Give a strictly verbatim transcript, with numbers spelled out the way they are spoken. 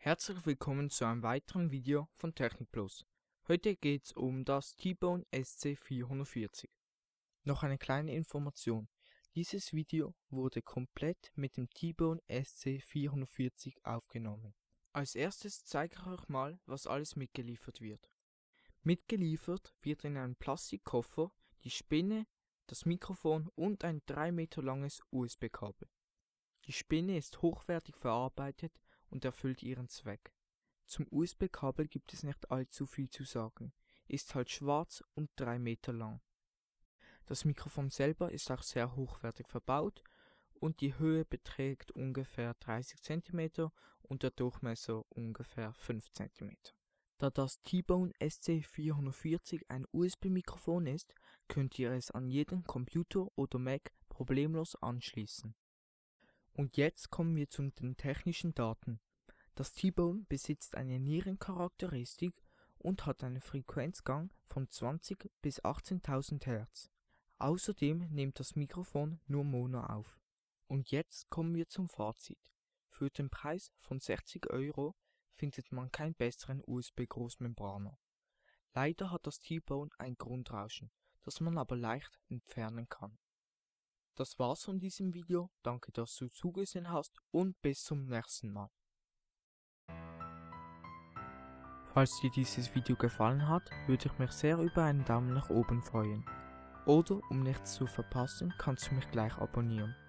Herzlich willkommen zu einem weiteren Video von Technik Plus. Heute geht es um das T-Bone S C vierhundertvierzig. Noch eine kleine Information. Dieses Video wurde komplett mit dem T-Bone S C vierhundertvierzig aufgenommen. Als erstes zeige ich euch mal, was alles mitgeliefert wird. Mitgeliefert wird in einem Plastikkoffer die Spinne, das Mikrofon und ein drei Meter langes U S B-Kabel. Die Spinne ist hochwertig verarbeitet und erfüllt ihren Zweck. Zum U S B-Kabel gibt es nicht allzu viel zu sagen, ist halt schwarz und drei Meter lang. Das Mikrofon selber ist auch sehr hochwertig verbaut und die Höhe beträgt ungefähr dreißig Zentimeter und der Durchmesser ungefähr fünf Zentimeter. Da das T-Bone S C vierhundertvierzig ein U S B-Mikrofon ist, könnt ihr es an jeden Computer oder Mac problemlos anschließen. Und jetzt kommen wir zu den technischen Daten. Das T-Bone besitzt eine Nierencharakteristik und hat einen Frequenzgang von zwanzig bis achtzehntausend Hertz. Außerdem nimmt das Mikrofon nur Mono auf. Und jetzt kommen wir zum Fazit. Für den Preis von sechzig Euro findet man keinen besseren U S B-Großmembraner. Leider hat das T-Bone ein Grundrauschen, das man aber leicht entfernen kann. Das war's von diesem Video, danke dass du zugesehen hast und bis zum nächsten Mal. Falls dir dieses Video gefallen hat, würde ich mich sehr über einen Daumen nach oben freuen. Oder um nichts zu verpassen, kannst du mich gleich abonnieren.